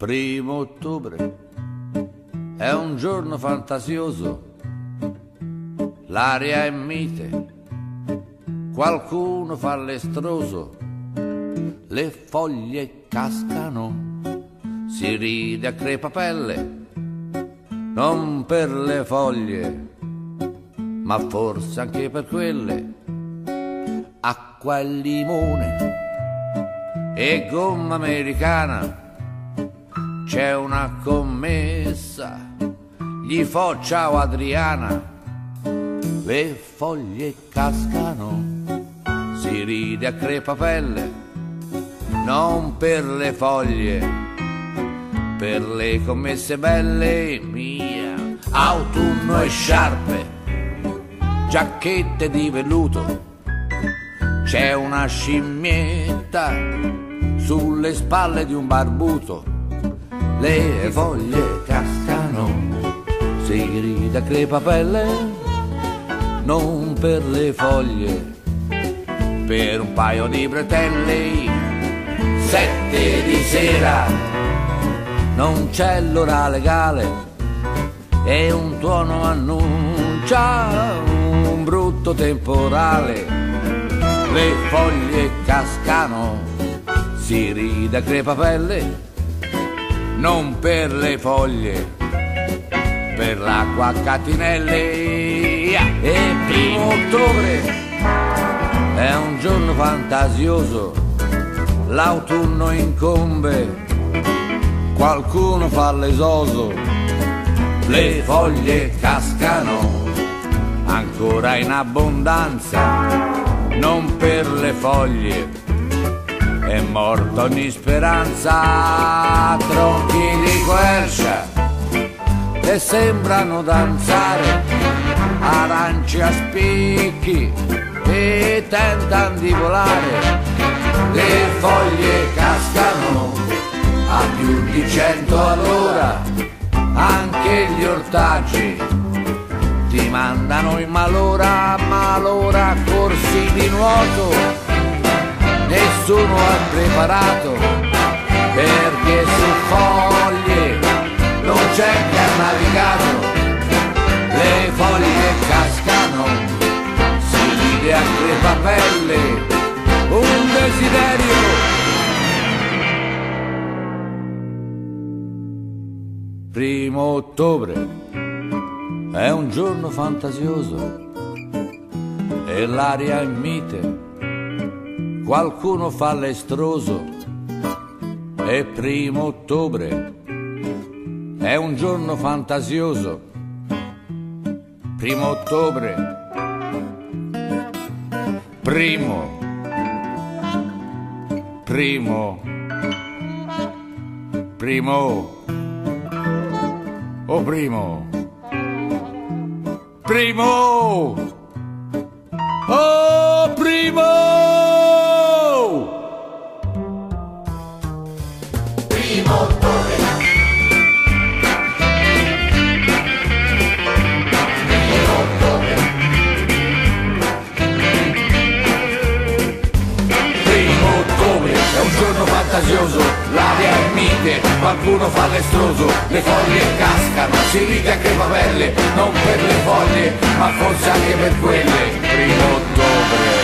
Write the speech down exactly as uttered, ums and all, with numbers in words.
Primo ottobre è un giorno fantasioso, l'aria è mite, qualcuno fa l'estroso, le foglie cascano, si ride a crepapelle, non per le foglie, ma forse anche per quelle. Acqua e limone e gomma americana, c'è una commessa, gli fo ciao Adriana, le foglie cascano, si ride a crepapelle, non per le foglie, per le commesse belle. Mia, autunno e sciarpe, giacchette di velluto, c'è una scimmietta sulle spalle di un barbuto, le foglie cascano, si grida a crepapelle, non per le foglie, per un paio di bretelle. Sette di sera, non c'è l'ora legale e un tuono annuncia un brutto temporale, le foglie cascano, si ride a crepapelle, non per le foglie, per l'acqua a catinelle. E primo ottobre è un giorno fantasioso, l'autunno incombe, qualcuno fa l'esoso, le foglie cascano, ancora in abbondanza, non per le foglie, è morta ogni speranza. Tronchi di quercia che sembrano danzare, arance a spicchi e tentano di volare, le foglie cascano a più di cento all'ora, anche gli ortaggi ti mandano in malora, malora. Corsi di nuoto nessuno ha preparato, perché su foglie non c'è chi ha navigato, le foglie cascano, si ride a crepapelle, un desiderio. Primo ottobre è un giorno fantasioso e l'aria è mite, qualcuno fa l'estroso. E primo ottobre è un giorno fantasioso, primo ottobre, primo, primo, primo, oh primo, primo, oh primo. Primo ottobre, primo ottobre, Primo ottobre è un giorno fantasioso, l'aria è mite, qualcuno fa l'estroso, le foglie cascano, si ride a crepapelle, non per le foglie, ma forse anche per quelle. Primo ottobre.